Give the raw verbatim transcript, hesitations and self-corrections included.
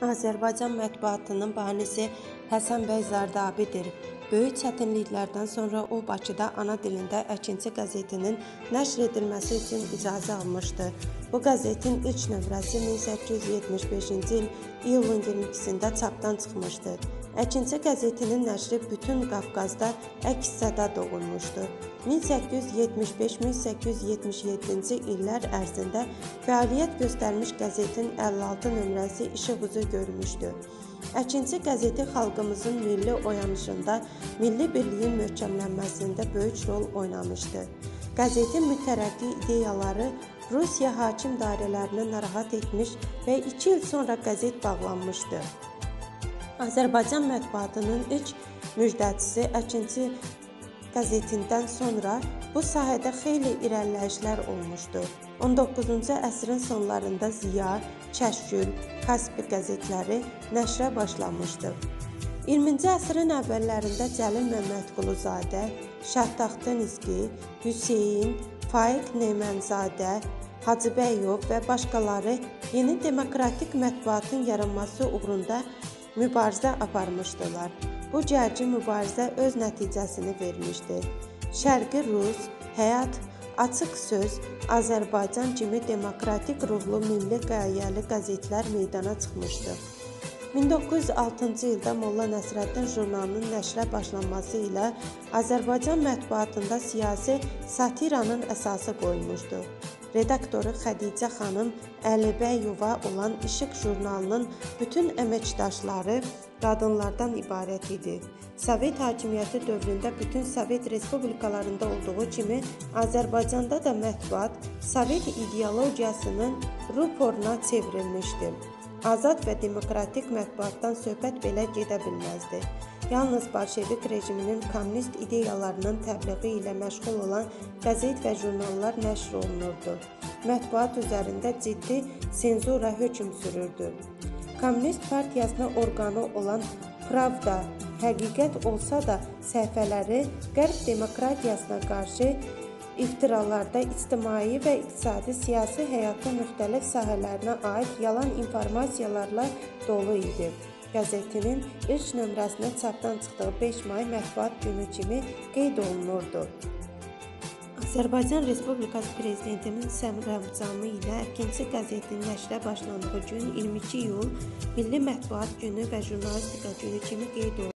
Azərbaycan mətbuatının banisi Həsən bəy Zardabidir. Böyük çətinliklərdən sonra o, Bakıda ana dilində Əkinçi qəzetinin nəşr edilməsi üçün icazə almışdı. Bu qəzetin ilk nömrəsi min səkkiz yüz yetmiş beşinci il iyulun iyirmi ikisində çapdan çıxmışdı. Əkinçi qəzetinin nəşri bütün Qafqazda əks-səda doğurmuşdu. min səkkiz yüz yetmiş beş min səkkiz yüz yetmiş yeddinci illər ərzində fəaliyyət göstərmiş qəzetin əlli altı nömrəsi işıq üzü görmüşdü. Əkinçi qəzeti xalqımızın milli oyanışında, milli birliyin möhkəmlənməsində böyük rol oynamışdı. Qəzetin mütərəqqi ideyaları Rusiya hakim dairələrini narahat etmiş və iki il sonra qəzet bağlanmışdı. Azərbaycan mətbuatının ilk müjdəçisi Əkinçi qəzetindən sonra bu sahədə xeyli irəliləyişlər olmuşdu. on doqquzuncu əsrin sonlarında Ziya, Kəşkül, Kaspi qəzetləri nəşrə başlamışdı. iyirminci əsrin əvvəllərində Cəlil Məmmədquluzadə, Şəhtaxtın İzqi, Hüseyn, Faiq Nemənzadə, Hacıbəyov və başqaları yeni demokratik mətbuatın yaranması uğrunda mübarizə aparmışdılar. Bu gərgin mübarizə öz nəticəsini vermişdi. Şərqi Rus, Həyat, Açıq Söz, Azərbaycan kimi demokratik ruhlu milli qayəli qəzetlər meydana çıxmışdı. min doqquz yüz altıncı ildə Molla Nəsrəddin jurnalının nəşrə başlanması ilə Azərbaycan mətbuatında siyasi satiranın əsası qoyulmuşdu. Redaktoru Xədicə xanım Əlibəyova olan İşıq jurnalının bütün əməkdaşları qadınlardan ibarət idi. Sovet hakimiyyəti dövründə bütün Sovet respublikalarında olduğu kimi Azərbaycanda da mətbuat Sovet ideologiyasının ruporuna çevrilmişdi. Azad və demokratik mətbuatdan söhbət belə gedə bilməzdi. Yalnız Bolşevik rejiminin kommunist ideyalarının təbliği ilə məşğul olan qəzet və jurnallar nəşr olunurdu. Mətbuat üzərində ciddi senzura hökm sürürdü. Kommunist partiyasına orqanı olan Pravda həqiqət olsa da səhifələri qərb demokratiyasına qarşı iftiralarda ictimai və iqtisadi siyasi həyatın müxtəlif sahələrinə aid yalan informasiyalarla dolu idi. Qəzetinin ilk nömrəsinə çapdan çıxdığı beş may mətbuat günü kimi qeyd olunurdu. Azərbaycan Respublikası Prezidentinin sərəncamı ilə Əkinçi qəzetinin nəşrə başlandığı gün iyirmi iki iyul Milli Mətbuat Günü və Jurnalistika Günü kimi qeyd olundu.